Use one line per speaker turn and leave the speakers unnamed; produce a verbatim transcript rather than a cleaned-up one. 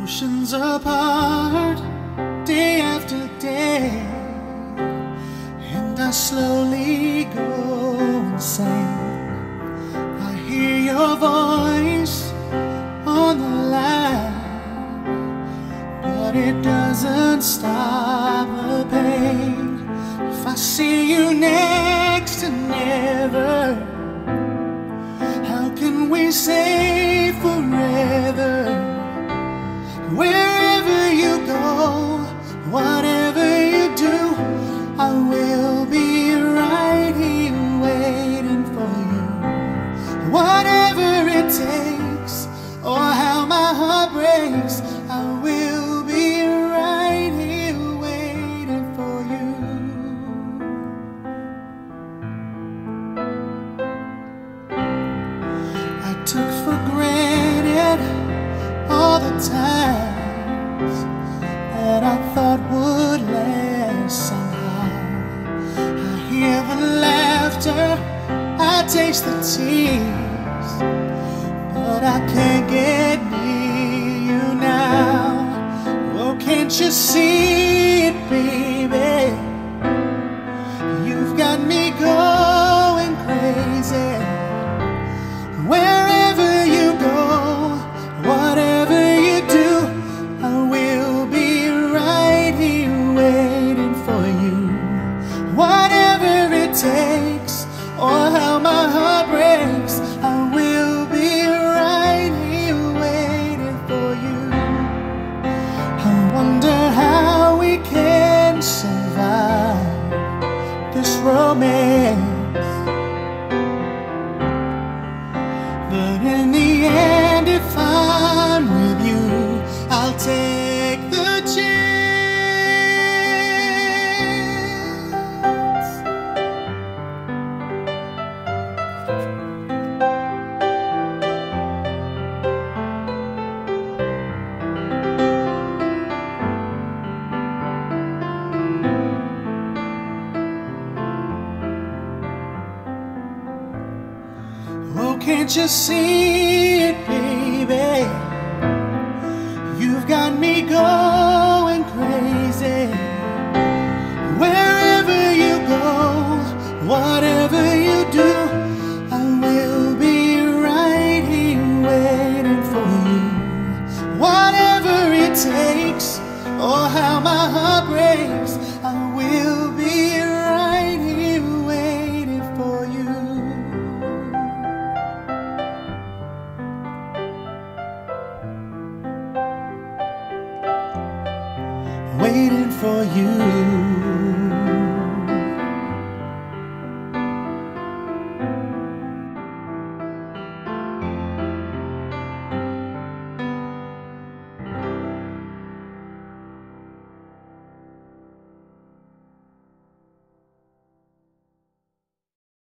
Oceans apart, day after day, and I slowly go insane. I hear your voice on the line, but it doesn't stop the pain. If I see you next to never, how can we say forever? Wherever you go, whatever you do, I will be right here waiting for you. Whatever it takes, or how my heart breaks, I will be right here waiting for you. I took for granted all the times that I thought would last somehow. I hear the laughter, I taste the tears, but I can't get near you now. Oh, can't you see it, baby? You've got me going crazy. Wherever you go, whatever you do, I will be right here waiting for you. Whatever it takes, or how my heart breaks, I will be right here waiting for you. I wonder how we can survive this romance, but in the end, if I'm with you, I'll take the chance. Oh, can't you see it, baby? You've got me going crazy. Wherever you go, whatever you do, I will be right here waiting for you. Whatever it takes, or how my heart breaks, I will be right here waiting for you. Waiting for you.